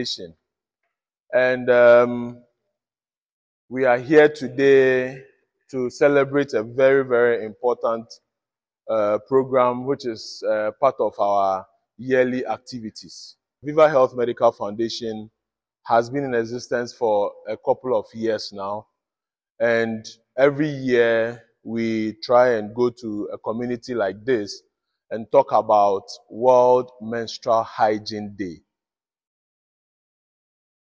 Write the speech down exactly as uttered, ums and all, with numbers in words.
Foundation. And um, we are here today to celebrate a very, very important uh, program, which is uh, part of our yearly activities. VivaHealth Medical Foundation has been in existence for a couple of years now. And every year we try and go to a community like this and talk about World Menstrual Hygiene Day.